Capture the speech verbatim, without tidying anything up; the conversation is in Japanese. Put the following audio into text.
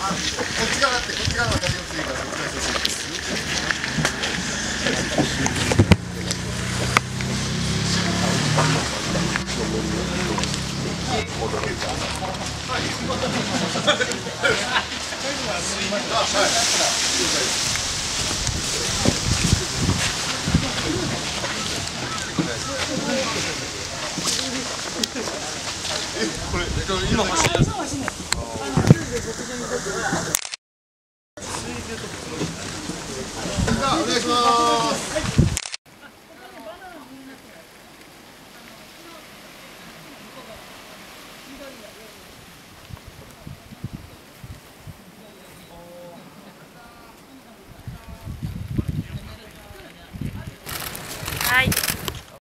ち側だってこっち側は分かりやすいからこっち側です。これ今欲しいやつ。お願いします。 はい。